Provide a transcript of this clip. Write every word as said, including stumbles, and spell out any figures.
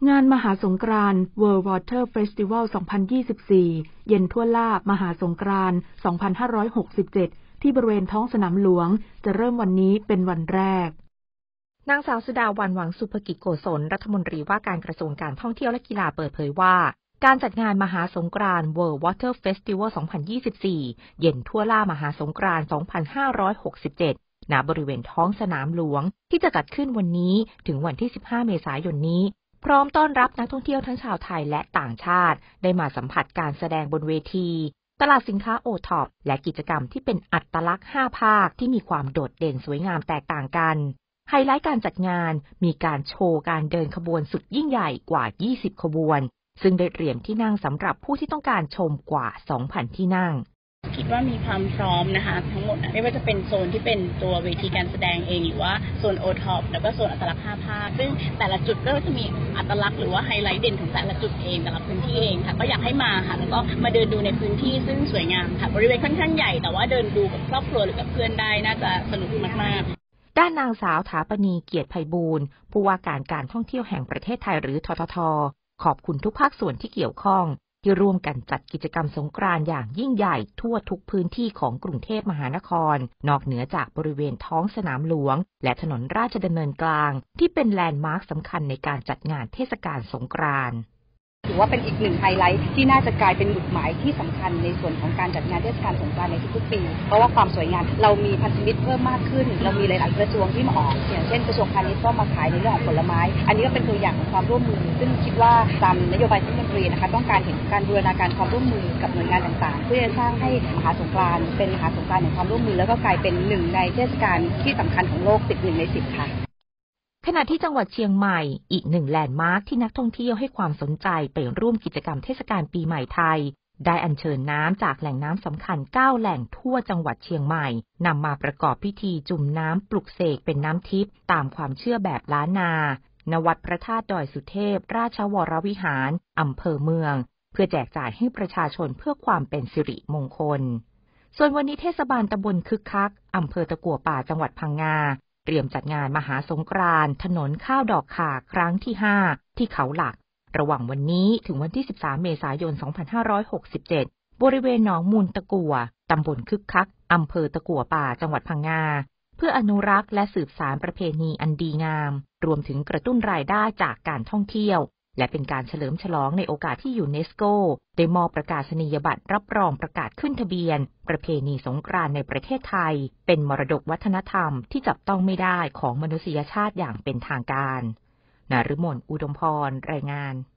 งานมหาสงกรานต์ World Water Festival สองพันยี่สิบสี่ เย็นทั่วล่ามหาสงกรานต์ สองพันห้าร้อยหกสิบเจ็ด ที่บริเวณท้องสนามหลวงจะเริ่มวันนี้เป็นวันแรกนางสาวสุดาวันหวังสุภกิจโกศลรัฐมนตรีว่าการกระทรวงการท่องเที่ยวและกีฬาเปิดเผยว่าการจัดงานมหาสงกรานต์ World Water Festival สองพันยี่สิบสี่ เย็นทั่วล่ามหาสงกรานต์ สองพันห้าร้อยหกสิบเจ็ด ณ บริเวณท้องสนามหลวงที่จะจัดขึ้นวันนี้ถึงวันที่ สิบห้า เมษายนนี้พร้อมต้อนรับนักท่องเที่ยวทั้งชาวไทยและต่างชาติได้มาสัมผัสการแสดงบนเวทีตลาดสินค้าโอท็อปและกิจกรรมที่เป็นอัตลักษณ์ห้าภาคที่มีความโดดเด่นสวยงามแตกต่างกันไฮไลท์การจัดงานมีการโชว์การเดินขบวนสุดยิ่งใหญ่กว่ายี่สิบขบวนซึ่งได้เตรียมที่นั่งสำหรับผู้ที่ต้องการชมกว่า สองพัน ที่นั่งคิดว่ามีความพร้อมนะคะทั้งหมดไม่ว่าจะเป็นโซนที่เป็นตัวเวทีการแสดงเองหรือว่าโซนโอท็อปแล้วก็โซนอัตลักษณ์ห้าภาคซึ่งแต่ละจุดก็จะมีอัตลักษณ์หรือว่าไฮไลท์เด่นของแต่ละจุดเองแต่ละพื้นที่เองค่ะก็อยากให้มาค่ะแล้วก็มาเดินดูในพื้นที่ซึ่งสวยงามค่ะบริเวณค่อนข้างใหญ่แต่ว่าเดินดูกับครอบครัวหรือกับเพื่อนได้น่าจะสนุกมากๆด้านนางสาวถาปณีเกียรติไพบูลย์ผู้ว่าการการท่องเที่ยวแห่งประเทศไทยหรือททท.ขอบคุณทุกภาคส่วนที่เกี่ยวข้องที่ร่วมกันจัดกิจกรรมสงกรานต์อย่างยิ่งใหญ่ทั่วทุกพื้นที่ของกรุงเทพมหานครนอกเหนือจากบริเวณท้องสนามหลวงและถนนราชดำเนินกลางที่เป็นแลนด์มาร์คสำคัญในการจัดงานเทศกาลสงกรานต์ถือว่าเป็นอีกหนึ่งไฮไลท์ที่น่าจะกลายเป็นจุดหมายที่สำคัญในส่วนของการจัดงานเทศกาลสงกรานต์ในทุกๆปีเพราะว่าความสวยงามเรามีพันธมิตรเพิ่มมากขึ้นเรามีหลายๆกระทรวงที่มาออกอย่างเช่นกระทรวงพาณิชย์ก็มาขายในเรื่องของผลไม้อันนี้ก็เป็นตัวอย่างของความร่วมมือซึ่งคิดว่าตามนโยบายที่รัฐมนตรีนะคะต้องการเห็นการบูรณาการความร่วมมือกับหน่วยงานต่างๆเพื่อจะสร้างให้มหาสงกรานต์เป็นมหาสงกรานต์แห่งความร่วมมือแล้วก็กลายเป็นหนึ่งในเทศกาลที่สำคัญของโลกติดหนึ่งในสิบค่ะขณะที่จังหวัดเชียงใหม่อีกหนึ่งแลนด์มาร์คที่นักท่องเที่ยวให้ความสนใจไปร่วมกิจกรรมเทศกาลปีใหม่ไทยได้อัญเชิญน้ำจากแหล่งน้ำสำคัญเก้าแหล่งทั่วจังหวัดเชียงใหม่นำมาประกอบพิธีจุ่มน้ำปลุกเสกเป็นน้ำทิพย์ตามความเชื่อแบบล้านนาณวัดพระธาตุดอยสุเทพราชวรวิหารอำเภอเมืองเพื่อแจกจ่ายให้ประชาชนเพื่อความเป็นสิริมงคลส่วนวันนี้เทศบาลตำบลคึกคักอำเภอตะกั่วป่าจังหวัดพังงาเตรียมจัดงานมหาสงกรานต์ถนนข้าวดอกข่าครั้งที่ห้าที่เขาหลักระหว่างวันนี้ถึงวันที่สิบสามเมษายนสองพันห้าร้อยหกสิบเจ็ดบริเวณหนองมูลตะกั่วตำบลคึกคักอำเภอตะกั่วป่าจังหวัดพังงาเพื่ออนุรักษ์และสืบสานประเพณีอันดีงามรวมถึงกระตุ้นรายได้จากการท่องเที่ยวและเป็นการเฉลิมฉลองในโอกาสที่ยูเนสโกได้มอบประกาศนียบัตรรับรองประกาศขึ้นทะเบียนประเพณีสงกรานต์ในประเทศไทยเป็นมรดกวัฒนธรรมที่จับต้องไม่ได้ของมนุษยชาติอย่างเป็นทางการนฤมล อุดมพรรายงาน